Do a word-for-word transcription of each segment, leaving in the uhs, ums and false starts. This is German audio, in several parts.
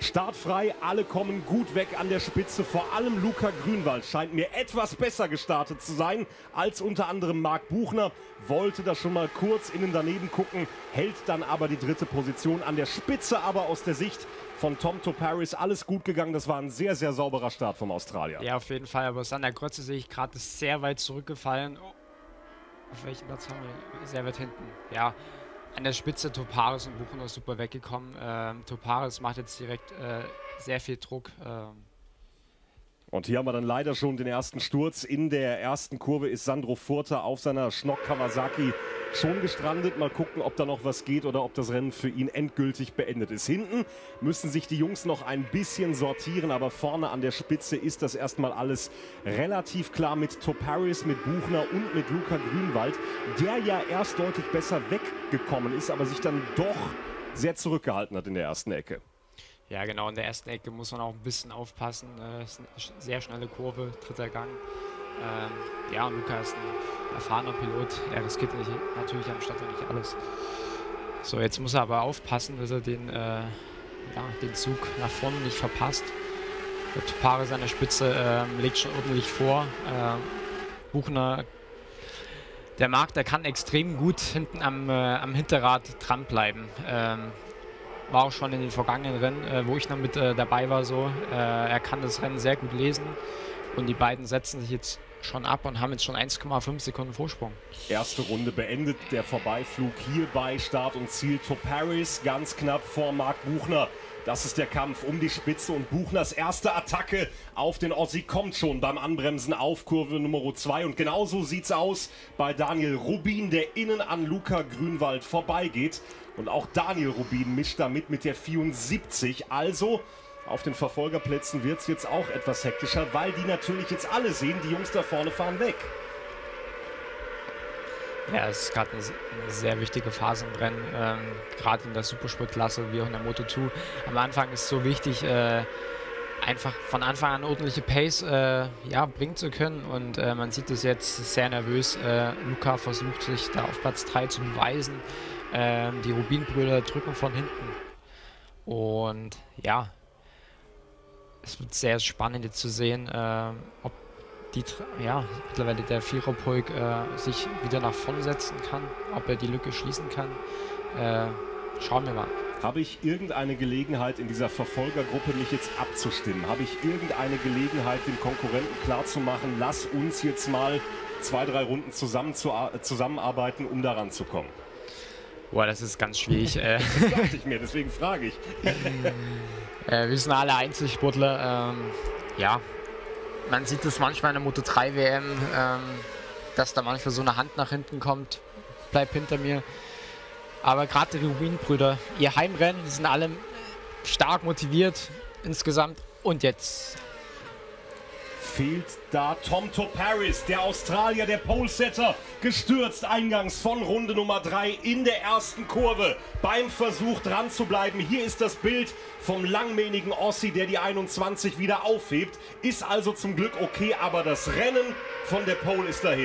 Startfrei, alle kommen gut weg an der Spitze. Vor allem Luca Grünwald scheint mir etwas besser gestartet zu sein als unter anderem Marc Buchner. Wollte da schon mal kurz innen daneben gucken, hält dann aber die dritte Position an der Spitze. Aber aus der Sicht von Tom Toparis alles gut gegangen. Das war ein sehr, sehr sauberer Start vom Australier. Ja, auf jeden Fall. Aber an der Kreuze sehe ich gerade, ist sehr weit zurückgefallen. Oh. Auf welchen Platz haben wir? Sehr weit hinten. Ja. An der Spitze Toparis und Buchner super weggekommen. Ähm, Toparis macht jetzt direkt äh, sehr viel Druck. Ähm. Und hier haben wir dann leider schon den ersten Sturz. In der ersten Kurve ist Sandro Furter auf seiner Schnock Kawasaki schon gestrandet. Mal gucken, ob da noch was geht oder ob das Rennen für ihn endgültig beendet ist. Hinten müssen sich die Jungs noch ein bisschen sortieren, aber vorne an der Spitze ist das erstmal alles relativ klar mit Toparis, mit Buchner und mit Luca Grünwald, der ja erst deutlich besser weggekommen ist, aber sich dann doch sehr zurückgehalten hat in der ersten Ecke. Ja, genau, in der ersten Ecke muss man auch ein bisschen aufpassen. Äh, ist eine sehr schnelle Kurve, dritter Gang. Ähm, ja, Luca ist ein erfahrener Pilot. Er riskiert natürlich am Start nicht alles. So, jetzt muss er aber aufpassen, dass er den, äh, ja, den Zug nach vorne nicht verpasst. Der Toparis an der Spitze äh, legt schon ordentlich vor. Äh, Buchner, der Marc, der kann extrem gut hinten am, äh, am Hinterrad dranbleiben. Ähm, War auch schon in den vergangenen Rennen, äh, wo ich noch mit äh, dabei war, so. Äh, er kann das Rennen sehr gut lesen und die beiden setzen sich jetzt schon ab und haben jetzt schon eins Komma fünf Sekunden Vorsprung. Erste Runde beendet, der Vorbeiflug hier bei Start und Ziel. Toparis ganz knapp vor Marc Buchner. Das ist der Kampf um die Spitze und Buchners erste Attacke auf den Ossi kommt schon beim Anbremsen auf Kurve Nummer zwei. Und genauso sieht es aus bei Daniel Rubin, der innen an Luca Grünwald vorbeigeht. Und auch Daniel Rubin mischt damit mit der vierundsiebzig. Also auf den Verfolgerplätzen wird es jetzt auch etwas hektischer, weil die natürlich jetzt alle sehen, die Jungs da vorne fahren weg. Ja, es ist gerade eine, eine sehr wichtige Phase im Rennen, ähm, gerade in der Supersportklasse wie auch in der Moto zwei. Am Anfang ist es so wichtig, äh, einfach von Anfang an ordentliche Pace äh, ja, bringen zu können. Und äh, man sieht es jetzt sehr nervös. Äh, Luca versucht sich da auf Platz drei zu beweisen. Ähm, die Rubin-Brüder drücken von hinten. Und ja, es wird sehr spannend jetzt zu sehen, äh, ob die, ja, mittlerweile der Viererpulk äh, sich wieder nach vorne setzen kann, ob er die Lücke schließen kann. Äh, schauen wir mal. Habe ich irgendeine Gelegenheit in dieser Verfolgergruppe mich jetzt abzustimmen? Habe ich irgendeine Gelegenheit, den Konkurrenten klarzumachen, lass uns jetzt mal zwei, drei Runden zusammen zu, zusammenarbeiten, um daran zu kommen? Boah, das ist ganz schwierig. Das dachte ich mir, deswegen frage ich. äh, wir sind alle Einzelsportler. Ähm, ja, man sieht es manchmal in der Moto drei W M, ähm, dass da manchmal so eine Hand nach hinten kommt. Bleib hinter mir. Aber gerade die Rubin-Brüder, ihr Heimrennen, die sind alle stark motiviert insgesamt. Und jetzt fehlt da Tom Toparis, der Australier, der Polesetter, gestürzt eingangs von Runde Nummer drei in der ersten Kurve beim Versuch dran zu bleiben. Hier ist das Bild vom langmähnigen Ossi, der die einundzwanzig wieder aufhebt. Ist also zum Glück okay, aber das Rennen von der Pole ist dahin.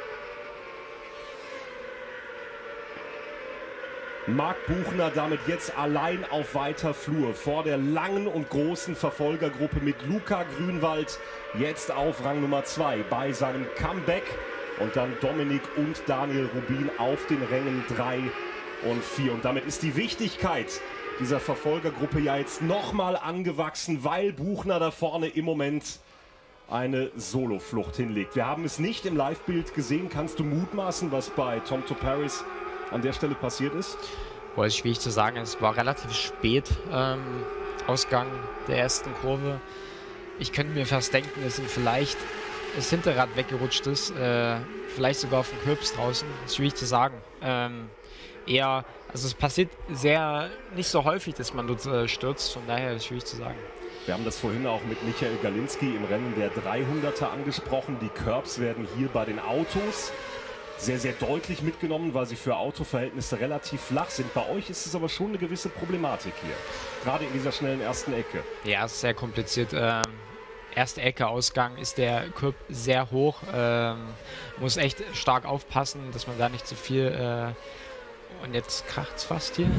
Marc Buchner damit jetzt allein auf weiter Flur vor der langen und großen Verfolgergruppe mit Luca Grünwald jetzt auf Rang Nummer zwei bei seinem Comeback und dann Dominik und Daniel Rubin auf den Rängen drei und vier. Und damit ist die Wichtigkeit dieser Verfolgergruppe ja jetzt nochmal angewachsen, weil Buchner da vorne im Moment eine Soloflucht hinlegt. Wir haben es nicht im Live-Bild gesehen. Kannst du mutmaßen, was bei Tom Toparis an der Stelle passiert ist? Boah, ist schwierig zu sagen. Es war relativ spät, ähm, Ausgang der ersten Kurve. Ich könnte mir fast denken, dass ihm vielleicht das Hinterrad weggerutscht ist. Äh, vielleicht sogar auf dem Kürbis draußen. Ist schwierig zu sagen. Ähm, eher, also es passiert sehr, nicht so häufig, dass man dort äh, stürzt. Von daher ist es schwierig zu sagen. Wir haben das vorhin auch mit Michael Galinski im Rennen der dreihunderter angesprochen. Die Curbs werden hier bei den Autos sehr, sehr deutlich mitgenommen, weil sie für Autoverhältnisse relativ flach sind. Bei euch ist es aber schon eine gewisse Problematik hier, gerade in dieser schnellen ersten Ecke. Ja, es ist sehr kompliziert. Ähm, erste Ecke, Ausgang ist der Curb sehr hoch. Ähm, muss echt stark aufpassen, dass man da nicht zu viel äh, Und jetzt kracht's fast hier.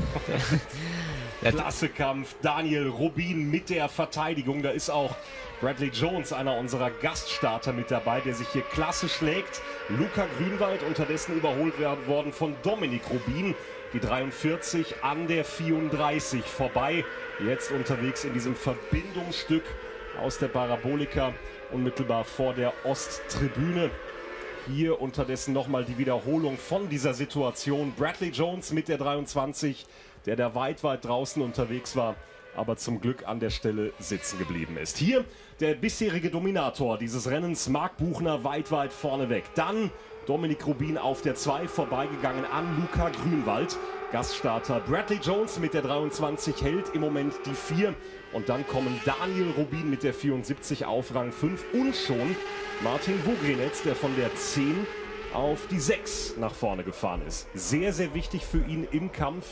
Klasse Kampf. Daniel Rubin mit der Verteidigung. Da ist auch Bradley Jones, einer unserer Gaststarter, mit dabei, der sich hier klasse schlägt. Luca Grünwald unterdessen überholt werden worden von Dominik Rubin. Die dreiundvierzig an der vierunddreißig vorbei. Jetzt unterwegs in diesem Verbindungsstück aus der Parabolika unmittelbar vor der Osttribüne. Hier unterdessen nochmal die Wiederholung von dieser Situation. Bradley Jones mit der dreiundzwanzig, der da weit, weit draußen unterwegs war, aber zum Glück an der Stelle sitzen geblieben ist. Hier der bisherige Dominator dieses Rennens, Marc Buchner, weit, weit vorne weg. Dann Dominik Rubin auf der zwei, vorbeigegangen an Luca Grünwald. Gaststarter Bradley Jones mit der dreiundzwanzig hält im Moment die vier. Und dann kommen Daniel Rubin mit der vierundsiebzig auf Rang fünf und schon Martin Vogrinec, der von der zehn auf die sechs nach vorne gefahren ist. Sehr, sehr wichtig für ihn im Kampf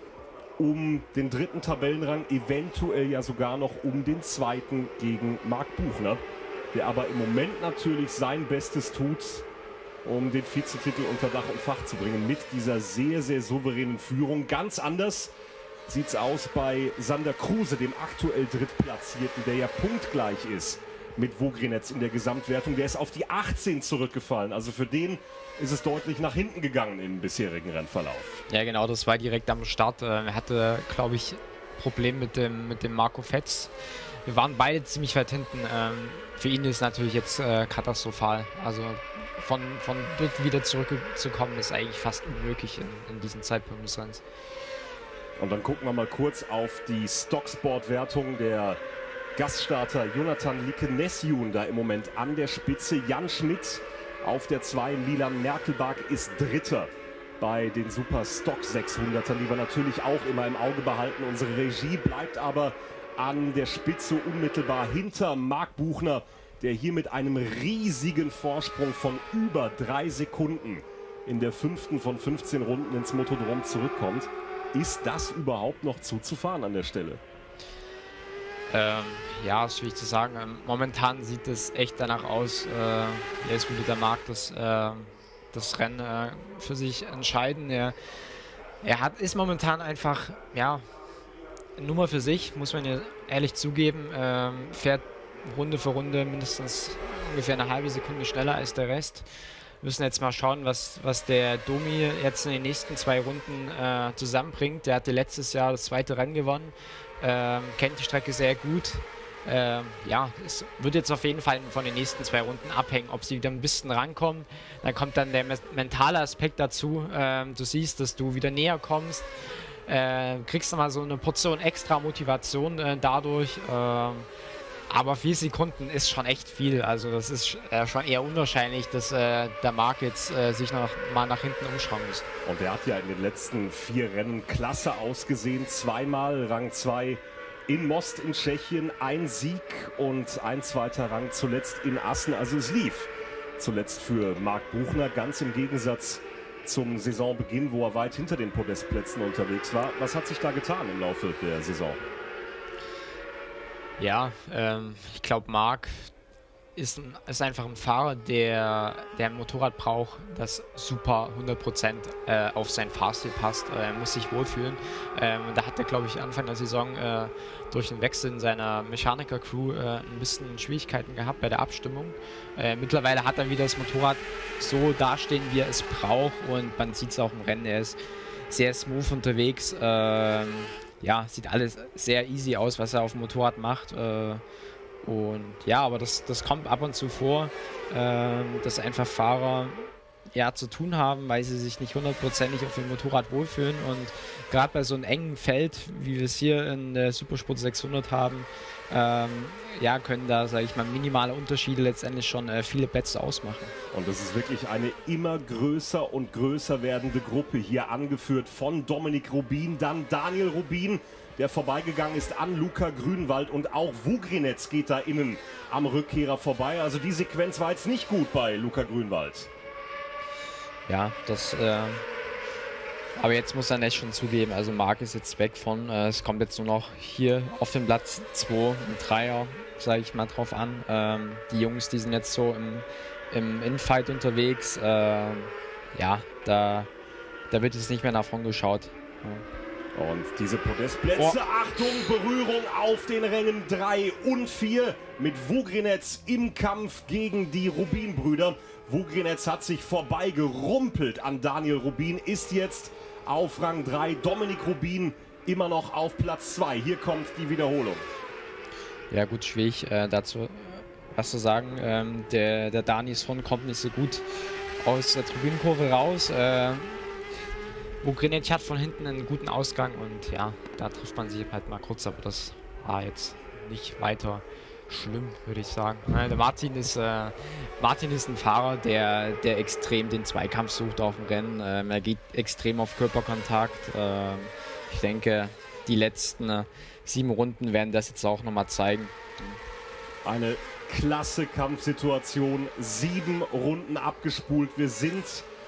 um den dritten Tabellenrang, eventuell ja sogar noch um den zweiten gegen Marc Buchner, der aber im Moment natürlich sein Bestes tut, um den Vizetitel unter Dach und Fach zu bringen mit dieser sehr, sehr souveränen Führung. Ganz anders sieht es aus bei Sander Kruse, dem aktuell Drittplatzierten, der ja punktgleich ist mit Vogrinec in der Gesamtwertung. Der ist auf die achtzehn zurückgefallen. Also für den ist es deutlich nach hinten gegangen im bisherigen Rennverlauf. Ja genau, das war direkt am Start. Er hatte, glaube ich, Problem mit dem, mit dem Marco Fetz. Wir waren beide ziemlich weit hinten. Ähm, für ihn ist natürlich jetzt äh, katastrophal. Also von, von dort wieder zurückzukommen ist eigentlich fast unmöglich in, in diesem Zeitpunkt des Rennens. Und dann gucken wir mal kurz auf die Stocksport-Wertung. Der Gaststarter Jonathan Likenesiun da im Moment an der Spitze. Jan Schmidt auf der zwei. Milan Merkelbach ist Dritter bei den Super Stock sechshundertern, die wir natürlich auch immer im Auge behalten. Unsere Regie bleibt aber an der Spitze unmittelbar hinter Marc Buchner, der hier mit einem riesigen Vorsprung von über drei Sekunden in der fünften von fünfzehn Runden ins Motodrom zurückkommt. Ist das überhaupt noch zuzufahren an der Stelle? Ähm, ja, ist schwierig zu sagen. Ähm, momentan sieht es echt danach aus, äh, jetzt würde der Marc das, äh, das Rennen äh, für sich entscheiden. Er, er hat, ist momentan einfach, ja, Nummer für sich, muss man ja ehrlich zugeben, ähm, fährt Runde für Runde mindestens ungefähr eine halbe Sekunde schneller als der Rest. Wir müssen jetzt mal schauen, was, was der Domi jetzt in den nächsten zwei Runden äh, zusammenbringt. Der hatte letztes Jahr das zweite Rennen gewonnen, ähm, kennt die Strecke sehr gut. Ähm, ja, es wird jetzt auf jeden Fall von den nächsten zwei Runden abhängen, ob sie wieder ein bisschen rankommen. Dann kommt dann der me mentale Aspekt dazu. Ähm, du siehst, dass du wieder näher kommst. Äh, kriegst du mal so eine Portion extra Motivation äh, dadurch. Äh, aber vier Sekunden ist schon echt viel. Also das ist äh, schon eher unwahrscheinlich, dass äh, der Marc jetzt äh, sich noch mal nach hinten umschauen muss. Und er hat ja in den letzten vier Rennen klasse ausgesehen. Zweimal Rang zwei in Most in Tschechien, ein Sieg und ein zweiter Rang zuletzt in Assen. Also es lief zuletzt für Marc Buchner, ganz im Gegensatz zum Saisonbeginn, wo er weit hinter den Podestplätzen unterwegs war. Was hat sich da getan im Laufe der Saison? Ja, ähm, ich glaube, Marc ist, ein, ist einfach ein Fahrer, der, der ein Motorrad braucht, das super hundert Prozent äh, auf sein Fahrstil passt. Er muss sich wohlfühlen. Ähm, da hat er, glaube ich, Anfang der Saison äh, durch den Wechsel in seiner Mechaniker-Crew äh, ein bisschen Schwierigkeiten gehabt bei der Abstimmung. Äh, mittlerweile hat er wieder das Motorrad so dastehen, wie er es braucht, und man sieht es auch im Rennen. Er ist sehr smooth unterwegs. Ähm, ja, sieht alles sehr easy aus, was er auf dem Motorrad macht. Äh, und ja, aber das, das kommt ab und zu vor, äh, dass einfach Fahrer ja zu tun haben, weil sie sich nicht hundertprozentig auf dem Motorrad wohlfühlen. Und gerade bei so einem engen Feld, wie wir es hier in der Supersport sechshundert haben, ähm, ja, können da, sage ich mal, minimale Unterschiede letztendlich schon äh, viele Plätze ausmachen. Und das ist wirklich eine immer größer und größer werdende Gruppe, hier angeführt von Dominik Rubin, dann Daniel Rubin, der vorbeigegangen ist an Luca Grünwald, und auch Vogrinec geht da innen am Rückkehrer vorbei. Also die Sequenz war jetzt nicht gut bei Luca Grünwald. Ja, das, äh, aber jetzt muss er nicht schon zugeben, also Marc ist jetzt weg von, äh, es kommt jetzt nur noch hier auf dem Platz zwei, ein Dreier, sage ich mal, drauf an. Ähm, die Jungs, die sind jetzt so im, im Infight unterwegs, äh, ja, da da wird jetzt nicht mehr nach vorn geschaut. Ja. Und diese Podestplätze, oh. Achtung, Berührung auf den Rängen drei und vier mit Vugrinec im Kampf gegen die Rubin-Brüder. Vugrinec hat sich vorbei gerumpelt an Daniel Rubin, ist jetzt auf Rang drei. Dominik Rubin immer noch auf Platz zwei. Hier kommt die Wiederholung. Ja gut, schwierig äh, dazu was zu sagen. Ähm, der, der Danis von kommt nicht so gut aus der Tribünenkurve raus. Äh, Vugrinec hat von hinten einen guten Ausgang und ja, da trifft man sich halt mal kurz, aber das war jetzt nicht weiter schlimm, würde ich sagen. Der Martin ist, äh, Martin ist ein Fahrer, der, der extrem den Zweikampf sucht auf dem Rennen. Ähm, er geht extrem auf Körperkontakt. Ähm, ich denke, die letzten äh, sieben Runden werden das jetzt auch nochmal zeigen. Eine klasse Kampfsituation. Sieben Runden abgespult. Wir sind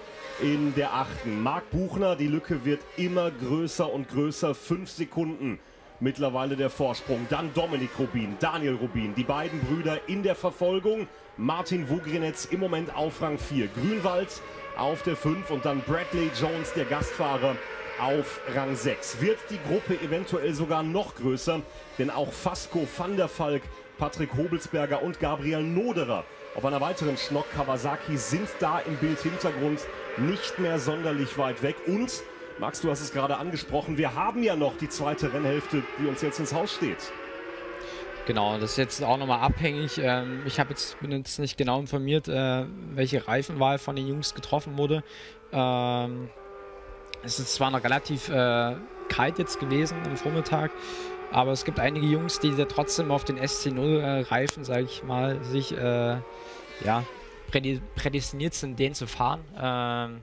in der achten. Marc Buchner, die Lücke wird immer größer und größer. Fünf Sekunden mittlerweile der Vorsprung. Dann Dominik Rubin, Daniel Rubin, die beiden Brüder in der Verfolgung. Martin Vugrinec im Moment auf Rang vier. Grünwald auf der fünf und dann Bradley Jones, der Gastfahrer, auf Rang sechs. Wird die Gruppe eventuell sogar noch größer, denn auch Vasco van der Valk, Patrick Hobelsberger und Gabriel Noderer auf einer weiteren Schnock Kawasaki sind da im Bildhintergrund nicht mehr sonderlich weit weg. Und Max, du hast es gerade angesprochen, wir haben ja noch die zweite Rennhälfte, die uns jetzt ins Haus steht. Genau, das ist jetzt auch nochmal abhängig. Ähm, ich hab jetzt, bin jetzt nicht genau informiert, äh, welche Reifenwahl von den Jungs getroffen wurde. Ähm, es ist zwar noch relativ äh, kalt jetzt gewesen am Vormittag, aber es gibt einige Jungs, die da trotzdem auf den S C null äh, Reifen, sage ich mal, sich äh, ja, prädestiniert sind, den zu fahren. Ähm,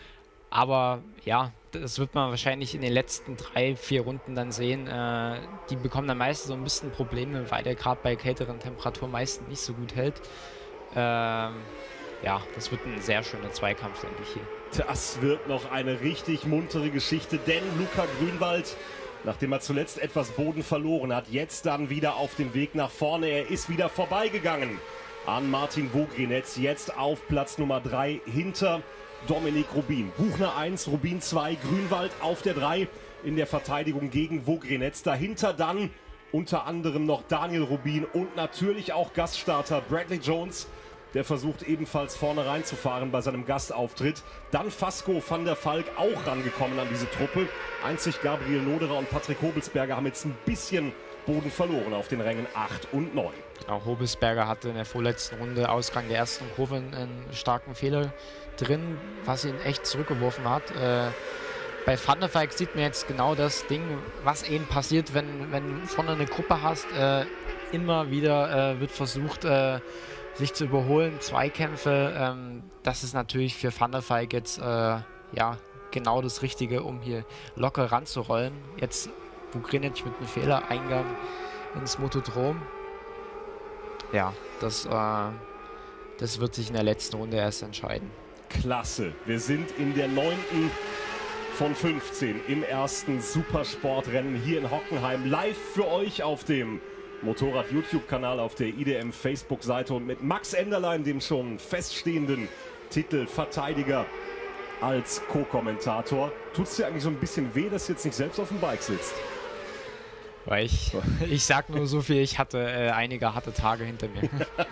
aber ja, das wird man wahrscheinlich in den letzten drei, vier Runden dann sehen. Äh, die bekommen dann meistens so ein bisschen Probleme, weil der gerade bei kälteren Temperaturen meistens nicht so gut hält. Ähm, ja, das wird ein sehr schöner Zweikampf, denke ich hier. Das wird noch eine richtig muntere Geschichte, denn Luca Grünwald, nachdem er zuletzt etwas Boden verloren hat, jetzt dann wieder auf dem Weg nach vorne. Er ist wieder vorbeigegangen an Martin Vugrinec, jetzt auf Platz Nummer drei hinter Dominik Rubin. Buchner eins, Rubin zwei, Grünwald auf der drei in der Verteidigung gegen Vugrinec. Dahinter dann unter anderem noch Daniel Rubin und natürlich auch Gaststarter Bradley Jones. Der versucht ebenfalls vorne reinzufahren bei seinem Gastauftritt. Dann Vasco van der Valk auch rangekommen an diese Truppe. Einzig Gabriel Noderer und Patrick Hobelsberger haben jetzt ein bisschen Boden verloren auf den Rängen acht und neun. Auch Hobelsberger hatte in der vorletzten Runde, Ausgang der ersten Kurve, einen starken Fehler drin, was ihn echt zurückgeworfen hat. Äh, bei Van der Valk sieht man jetzt genau das Ding, was eben passiert, wenn, wenn du vorne eine Gruppe hast. Äh, immer wieder äh, wird versucht, äh, sich zu überholen, Zweikämpfe. Ähm, das ist natürlich für Van der Valk jetzt äh, ja, genau das Richtige, um hier locker ranzurollen. Jetzt Vugrinec mit einem Fehlereingang ins Motodrom. Ja, das, äh, das wird sich in der letzten Runde erst entscheiden. Klasse. Wir sind in der neunten von fünfzehn im ersten Supersportrennen hier in Hockenheim. Live für euch auf dem Motorrad-YouTube-Kanal, auf der I D M Facebook-Seite und mit Max Enderlein, dem schon feststehenden Titelverteidiger, als Co-Kommentator. Tut es dir eigentlich so ein bisschen weh, dass du jetzt nicht selbst auf dem Bike sitzt? Weil ich, ich sag nur so viel, ich hatte äh, einige harte Tage hinter mir.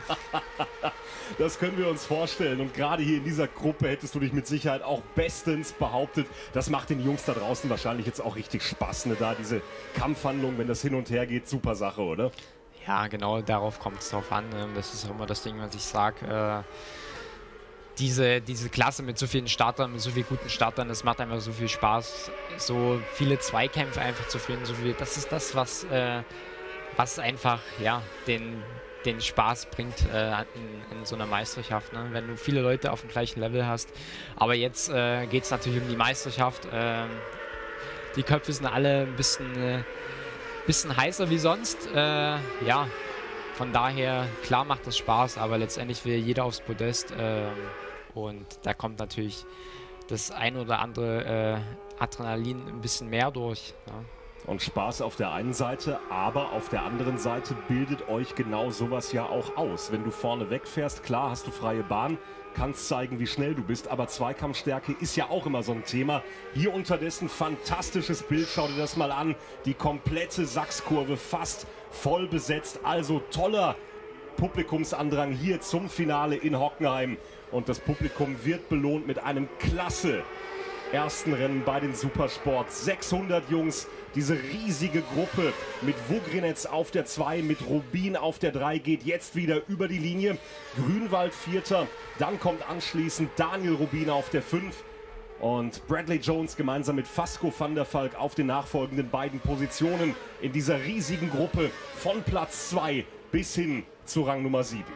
Das können wir uns vorstellen. Und gerade hier in dieser Gruppe hättest du dich mit Sicherheit auch bestens behauptet. Das macht den Jungs da draußen wahrscheinlich jetzt auch richtig Spaß, ne? Da diese Kampfhandlung, wenn das hin und her geht, super Sache, oder? Ja, genau, darauf kommt es drauf an. Das ist auch immer das Ding, was ich sage. Äh, diese, diese Klasse mit so vielen Startern, mit so vielen guten Startern, das macht einfach so viel Spaß. So viele Zweikämpfe einfach zu führen, so viel, das ist das, was, äh, was einfach, ja, den, den Spaß bringt äh, in, in so einer Meisterschaft, ne? Wenn du viele Leute auf dem gleichen Level hast. Aber jetzt äh, geht es natürlich um die Meisterschaft. Äh, die Köpfe sind alle ein bisschen, äh, bisschen heißer wie sonst. Äh, ja, von daher, klar macht das Spaß, aber letztendlich will jeder aufs Podest. Äh, und da kommt natürlich das ein oder andere äh, Adrenalin ein bisschen mehr durch. Ja. Und Spaß auf der einen Seite, aber auf der anderen Seite bildet euch genau sowas ja auch aus. Wenn du vorne wegfährst, klar hast du freie Bahn, kannst zeigen, wie schnell du bist, aber Zweikampfstärke ist ja auch immer so ein Thema. Hier unterdessen fantastisches Bild, schau dir das mal an. Die komplette Sachskurve fast voll besetzt, also toller Publikumsandrang hier zum Finale in Hockenheim. Und das Publikum wird belohnt mit einem klasse ersten Rennen bei den Supersport. sechshundert Jungs, diese riesige Gruppe mit Vugrinec auf der zwei, mit Rubin auf der drei geht jetzt wieder über die Linie. Grünwald Vierter, dann kommt anschließend Daniel Rubin auf der fünf und Bradley Jones gemeinsam mit Vasco van der Valk auf den nachfolgenden beiden Positionen in dieser riesigen Gruppe von Platz zwei bis hin zu Rang Nummer sieben.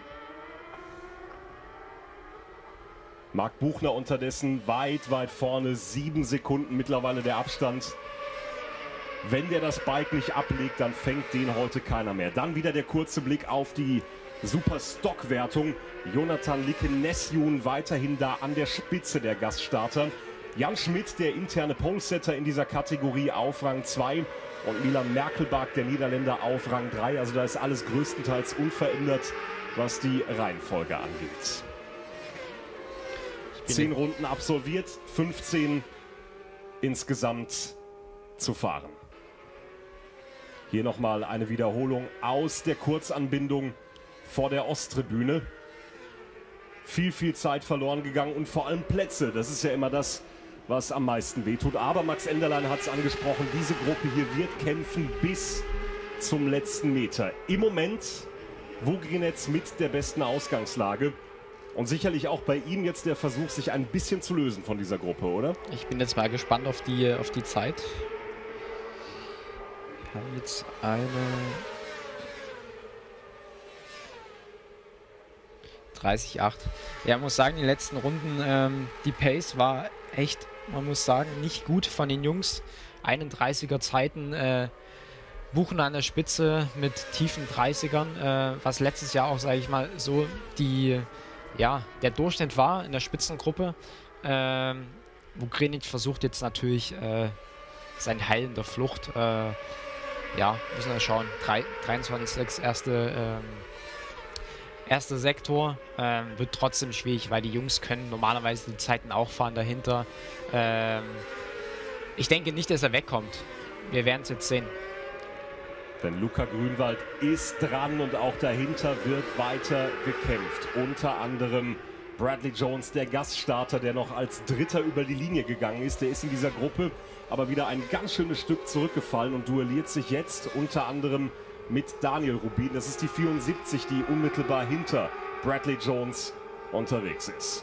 Marc Buchner unterdessen weit, weit vorne, sieben Sekunden mittlerweile der Abstand. Wenn der das Bike nicht ablegt, dann fängt den heute keiner mehr. Dann wieder der kurze Blick auf die Super-Stock-Wertung. Jonathan Lieke-Nesjun weiterhin da an der Spitze der Gaststarter. Jan Schmidt, der interne Polesetter in dieser Kategorie, auf Rang zwei. Und Milan Merkelbach, der Niederländer, auf Rang drei. Also da ist alles größtenteils unverändert, was die Reihenfolge angeht. Zehn Runden absolviert, fünfzehn insgesamt zu fahren. Hier nochmal eine Wiederholung aus der Kurzanbindung vor der Osttribüne. Viel, viel Zeit verloren gegangen und vor allem Plätze. Das ist ja immer das, was am meisten wehtut. Aber Max Enderlein hat es angesprochen, diese Gruppe hier wird kämpfen bis zum letzten Meter. Im Moment Vugrinec mit der besten Ausgangslage. Und sicherlich auch bei ihm jetzt der Versuch, sich ein bisschen zu lösen von dieser Gruppe, oder? Ich bin jetzt mal gespannt auf die, auf die Zeit. Wir haben jetzt eine dreißig Komma acht. Ja, ich muss sagen, die letzten Runden, ähm, die Pace war echt, man muss sagen, nicht gut von den Jungs. einunddreißiger Zeiten, äh, Buchner an der Spitze mit tiefen dreißigern, äh, was letztes Jahr auch, sage ich mal, so die... Ja, der Durchschnitt war in der Spitzengruppe. Ähm, Vugrinec versucht jetzt natürlich äh, sein Heil in der Flucht. Äh, ja, müssen wir schauen. dreiundzwanzig Komma sechs erste, ähm, erste Sektor. Ähm, wird trotzdem schwierig, weil die Jungs können normalerweise die Zeiten auch fahren dahinter. Ähm, ich denke nicht, dass er wegkommt. Wir werden es jetzt sehen. Denn Luca Grünwald ist dran und auch dahinter wird weiter gekämpft. Unter anderem Bradley Jones, der Gaststarter, der noch als Dritter über die Linie gegangen ist. Der ist in dieser Gruppe aber wieder ein ganz schönes Stück zurückgefallen und duelliert sich jetzt unter anderem mit Daniel Rubin. Das ist die vierundsiebzig, die unmittelbar hinter Bradley Jones unterwegs ist.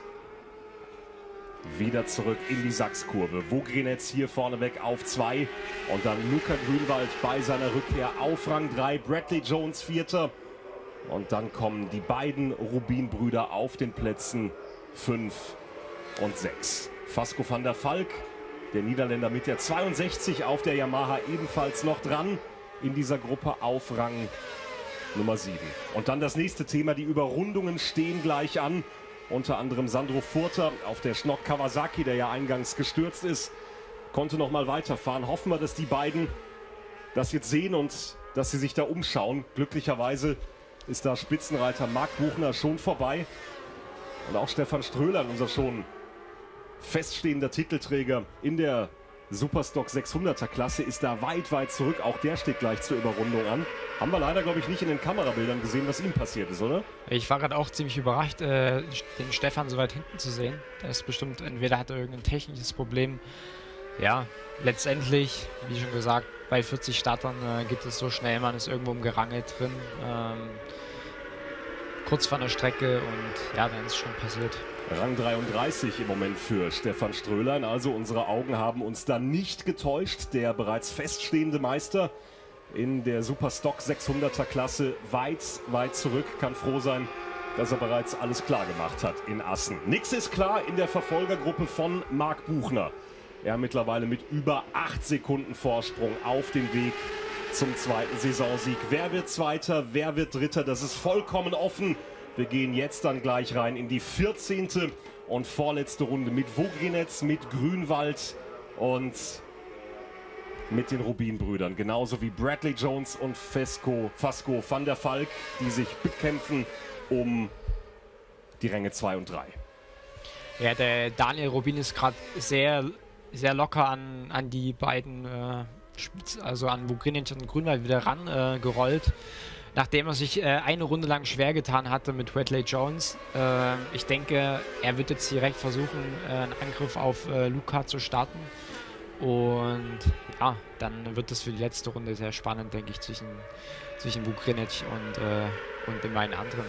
Wieder zurück in die Sachskurve. Vugrinec hier vorneweg auf zwei. Und dann Luca Grünwald bei seiner Rückkehr auf Rang drei. Bradley Jones Vierter. Und dann kommen die beiden Rubin-Brüder auf den Plätzen fünf und sechs. Vasco van der Valk, der Niederländer mit der zweiundsechzig auf der Yamaha, ebenfalls noch dran in dieser Gruppe auf Rang Nummer sieben. Und dann das nächste Thema, die Überrundungen stehen gleich an. Unter anderem Sandro Furter auf der Schnock Kawasaki, der ja eingangs gestürzt ist, konnte noch mal weiterfahren. Hoffen wir, dass die beiden das jetzt sehen und dass sie sich da umschauen. Glücklicherweise ist da Spitzenreiter Marc Buchner schon vorbei. Und auch Stefan Ströhlern, unser schon feststehender Titelträger in der Superstock sechshunderter Klasse, ist da weit, weit zurück. Auch der steht gleich zur Überrundung an. Haben wir leider, glaube ich, nicht in den Kamerabildern gesehen, was ihm passiert ist, oder? Ich war gerade auch ziemlich überrascht, äh, den Stefan so weit hinten zu sehen. Der ist bestimmt, entweder hat er irgendein technisches Problem. Ja, letztendlich, wie schon gesagt, bei vierzig Startern äh, geht es so schnell, man ist irgendwo im Gerangel drin. Ähm, kurz vor der Strecke und ja, dann ist es schon passiert. Rang dreiunddreißig im Moment für Stefan Ströhlern. Also unsere Augen haben uns da nicht getäuscht. Der bereits feststehende Meister in der Superstock sechshunderter Klasse weit, weit zurück. Kann froh sein, dass er bereits alles klar gemacht hat in Assen. Nix ist klar in der Verfolgergruppe von Marc Buchner. Er mittlerweile mit über acht Sekunden Vorsprung auf dem Weg zum zweiten Saisonsieg. Wer wird Zweiter, wer wird Dritter? Das ist vollkommen offen. Wir gehen jetzt dann gleich rein in die vierzehnte und vorletzte Runde mit Vugrinec, mit Grünwald und mit den Rubin-Brüdern. Genauso wie Bradley Jones und Fesco, Fasco van der Valk, die sich bekämpfen um die Ränge zwei und drei. Ja, der Daniel Rubin ist gerade sehr, sehr locker an, an die beiden, äh, also an Vugrinec und Grünwald wieder ran äh, gerollt. Nachdem er sich äh, eine Runde lang schwer getan hatte mit Bradley Jones. Äh, ich denke, er wird jetzt direkt versuchen, äh, einen Angriff auf äh, Luca zu starten. Und ja, dann wird es für die letzte Runde sehr spannend, denke ich, zwischen, zwischen Vugrinec und, äh, und den beiden anderen.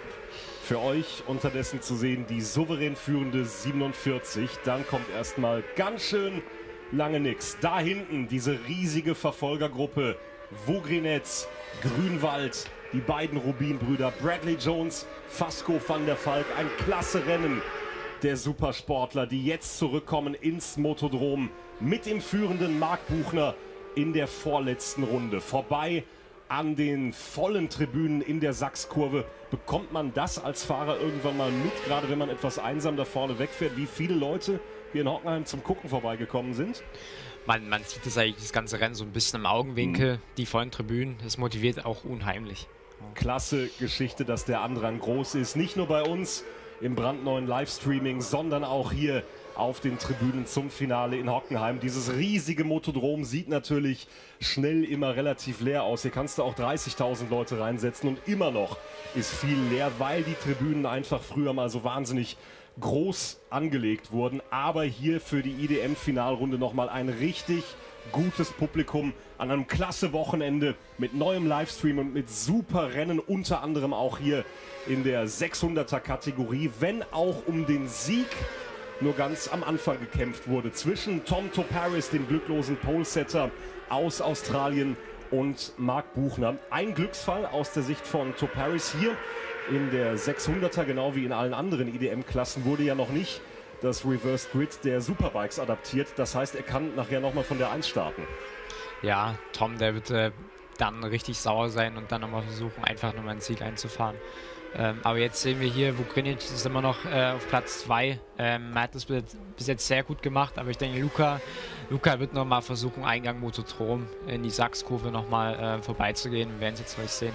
Für euch unterdessen zu sehen die souverän führende siebenundvierzig. Dann kommt erstmal ganz schön lange nix. Da hinten diese riesige Verfolgergruppe. Vugrinec, Grünwald, die beiden Rubin-Brüder, Bradley Jones, Fasco van der Valk. Ein klasse Rennen der Supersportler, die jetzt zurückkommen ins Motodrom mit dem führenden Marc Buchner in der vorletzten Runde. Vorbei an den vollen Tribünen in der Sachskurve. Bekommt man das als Fahrer irgendwann mal mit, gerade wenn man etwas einsam da vorne wegfährt, wie viele Leute hier in Hockenheim zum Gucken vorbeigekommen sind? Man, man sieht das eigentlich das ganze Rennen so ein bisschen im Augenwinkel, mhm. die vollen Tribünen, das motiviert auch unheimlich. Klasse Geschichte, dass der Andrang groß ist, nicht nur bei uns im brandneuen Livestreaming, sondern auch hier auf den Tribünen zum Finale in Hockenheim. Dieses riesige Motodrom sieht natürlich schnell immer relativ leer aus. Hier kannst du auch dreißigtausend Leute reinsetzen und immer noch ist viel leer, weil die Tribünen einfach früher mal so wahnsinnig groß angelegt wurden. Aber hier für die I D M-Finalrunde nochmal ein richtig gutes Publikum an einem klasse Wochenende mit neuem Livestream und mit super Rennen, unter anderem auch hier in der sechshunderter Kategorie, wenn auch um den Sieg nur ganz am Anfang gekämpft wurde zwischen Tom Toparis, dem glücklosen Polesetter aus Australien, und Marc Buchner. Ein Glücksfall aus der Sicht von Toparis hier in der sechshunderter, genau wie in allen anderen I D M-Klassen, wurde ja noch nicht das Reverse Grid der Superbikes adaptiert. Das heißt, er kann nachher nochmal von der eins starten. Ja, Tom, der wird äh, dann richtig sauer sein und dann nochmal versuchen, einfach nochmal einen Sieg einzufahren. Ähm, aber jetzt sehen wir hier, Vugrinec ist immer noch äh, auf Platz zwei. Ähm, er hat das bis jetzt sehr gut gemacht, aber ich denke, Luca, Luca wird nochmal versuchen, Eingang Motodrom in die Sachskurve nochmal äh, vorbeizugehen. Wir werden es jetzt gleich sehen.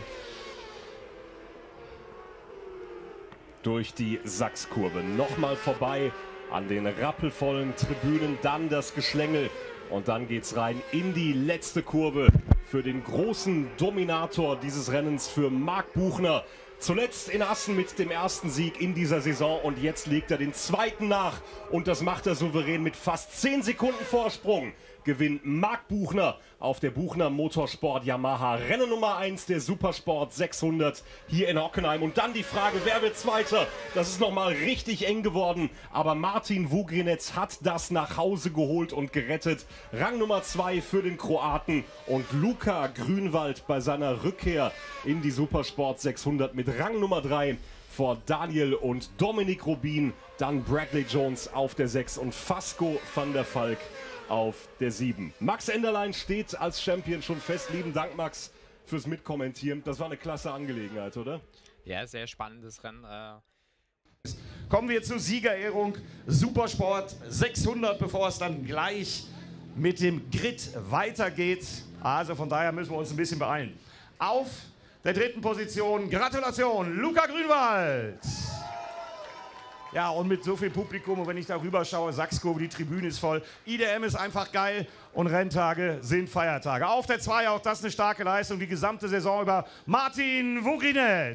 Durch die Sachskurve nochmal vorbei an den rappelvollen Tribünen, dann das Geschlängel und dann geht's rein in die letzte Kurve für den großen Dominator dieses Rennens, für Marc Buchner. Zuletzt in Assen mit dem ersten Sieg in dieser Saison und jetzt legt er den zweiten nach und das macht er souverän mit fast zehn Sekunden Vorsprung. Gewinnt Marc Buchner auf der Buchner Motorsport Yamaha Rennen Nummer eins der Supersport sechshundert hier in Hockenheim. Und dann die Frage, wer wird Zweiter? Das ist nochmal richtig eng geworden, aber Martin Vugrinec hat das nach Hause geholt und gerettet. Rang Nummer zwei für den Kroaten und Luca Grünwald bei seiner Rückkehr in die Supersport sechshundert mit Rang Nummer drei vor Daniel und Dominik Rubin. Dann Bradley Jones auf der sechs und Fasco van der Valk auf der sieben. Max Enderlein steht als Champion schon fest. Lieben Dank, Max, fürs Mitkommentieren. Das war eine klasse Angelegenheit, oder? Ja, sehr spannendes Rennen. Äh Kommen wir zur Siegerehrung Supersport sechshundert, bevor es dann gleich mit dem Grid weitergeht. Also von daher müssen wir uns ein bisschen beeilen. Auf der dritten Position, Gratulation, Luca Grünwald. Ja, und mit so viel Publikum, und wenn ich da rüber schaue, Sachskurve, die Tribüne ist voll. I D M ist einfach geil und Renntage sind Feiertage. Auf der zwei, auch das eine starke Leistung, die gesamte Saison über. Martin Vugrinec.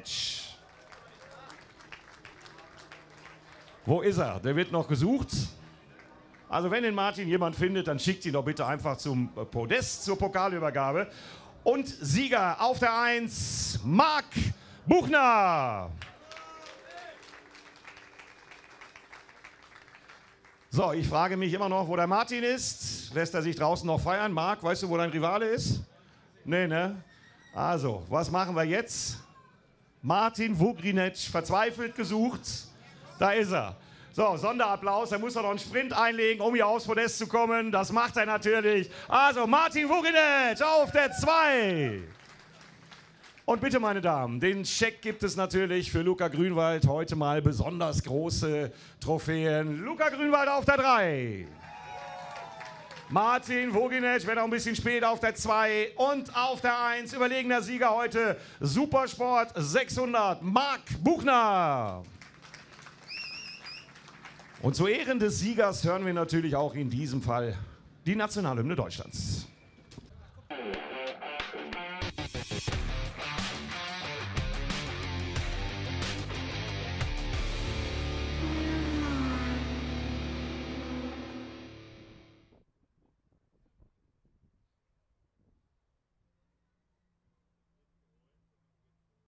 Wo ist er? Der wird noch gesucht. Also wenn den Martin jemand findet, dann schickt ihn doch bitte einfach zum Podest, zur Pokalübergabe. Und Sieger auf der eins, Marc Buchner. So, ich frage mich immer noch, wo der Martin ist. Lässt er sich draußen noch feiern? Marc, weißt du, wo dein Rivale ist? Nee, ne? Also, was machen wir jetzt? Martin Vugrinec, verzweifelt gesucht. Da ist er. So, Sonderapplaus. Er muss noch einen Sprint einlegen, um hier aufs Podest zu kommen. Das macht er natürlich. Also, Martin Vugrinec auf der zwei. Und bitte, meine Damen, den Scheck gibt es natürlich für Luca Grünwald. Heute mal besonders große Trophäen. Luca Grünwald auf der drei. Martin Voginec, wenn auch ein bisschen spät, auf der zwei und auf der eins. Überlegener Sieger heute, Supersport sechshundert, Marc Buchner. Und zu Ehren des Siegers hören wir natürlich auch in diesem Fall die Nationalhymne Deutschlands.